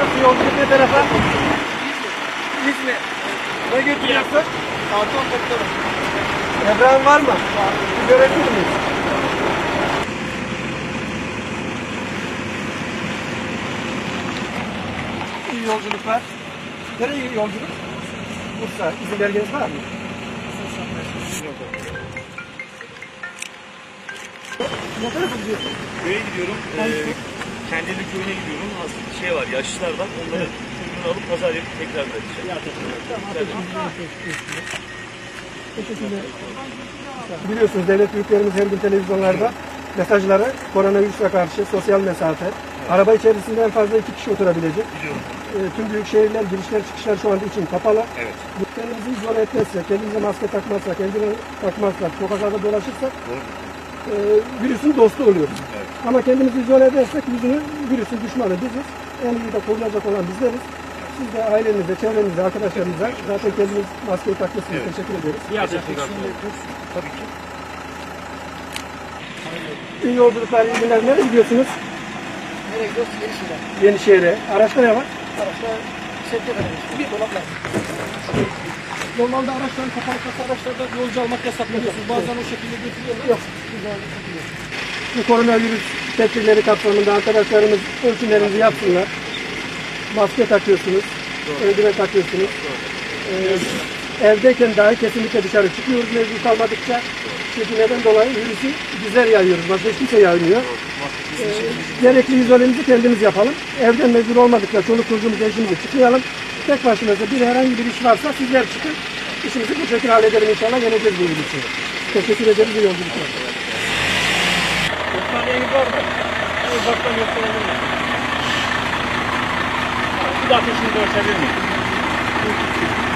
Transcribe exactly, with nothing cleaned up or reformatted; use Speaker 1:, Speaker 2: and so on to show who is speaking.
Speaker 1: gidiyorsun? Yolculuk ne tarafa? İzmir. Ne götürüyorsun?
Speaker 2: Karton toplarım.
Speaker 1: Ebrahim var mı? Var. Görebilir miyiz? İyi yolculuklar. Nereye yolculuk? Bursa. İzin belgeniz var mı? Ne tarafa gidiyorsun?
Speaker 3: Köye gidiyorum. Ee, Kendili köyüne gidiyorum. Aslında şey var, yaşlılar var. Onları çocuğunu alıp pazar yapıp tekrar vereceğim.
Speaker 1: Biliyorsunuz devlet büyüklerimiz her gün televizyonlarda mesajları koronavirüse karşı sosyal mesafe. Evet. Araba içerisinde en fazla iki kişi oturabilecek.
Speaker 3: Biliyorum.
Speaker 1: E, tüm büyük şehirler girişler çıkışlar şu anda için kapalı.
Speaker 3: Evet.
Speaker 1: Kendimizi izole etmezsek, kendimize maske takmazsak, eldiven takmazsak, sokaklarda dolaşırsak e, virüsün dostu oluyoruz. Evet. Ama kendimizi izole edersek yüzünü, virüsün düşmanı biziz. En iyi de koruyacak olan bizleriz. Siz de ailenize, çevrenize, arkadaşlarınıza zaten kendiniz maskeyi takmışsınız. Evet. Teşekkür ediyoruz.
Speaker 3: İyi yapıyorsunuz. Tabii ki.
Speaker 1: İyi yolculuklar, iyi günler. Nereye gidiyorsunuz?
Speaker 2: Nereye gidiyoruz? Yenişehir'e.
Speaker 1: Yenişehir'e. Araçta ne var?
Speaker 2: Araçta sevkiyat edilmiş. Bir dolaplar. Normalde araçların kapalı kasa araçlarda yolcu almak yasak biliyorsunuz. Bazen o şekilde götürüyorlar.
Speaker 1: Yok. Bu koronavirüs tedbirleri kapsamında arkadaşlarımız ölçümlerinizi yapsınlar. Maske takıyorsunuz, eldiven takıyorsunuz. Ee, evdeyken dahi kesinlikle dışarı çıkıyoruz mecbur kalmadıkça. Çünkü neden dolayı virüsü bizler yayıyoruz. Başka hiç kimse yaymıyor. Ee, gerekli izolemizi kendimiz yapalım. Evden mecbur olmadıkça çoluk çocuğumuz eşimize çıkmayalım. Tek başımıza bir herhangi bir iş varsa sizler çıkın. İşimizi bu şekilde halledelim inşallah. Yeneceğiz bu virüsü. Teşekkür ederiz. İyi yolculuklar.
Speaker 2: Yoktanlığınız var mı? Uzaktan yoktanlığınız var. Bir de ateşini ölçebilir miyim?